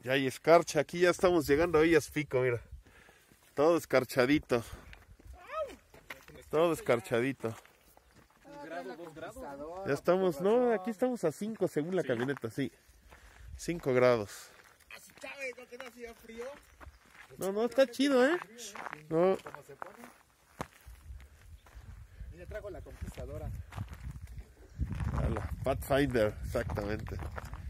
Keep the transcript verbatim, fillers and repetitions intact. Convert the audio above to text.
Ya hay escarcha, aquí ya estamos llegando a Villas Pico, mira. Todo escarchadito. Todo escarchadito. Ya estamos, no, aquí estamos a cinco según la camioneta, sí. cinco grados. No, no, está chido, ¿eh? No. Y le trajo la Conquistadora. A la Pathfinder, exactamente.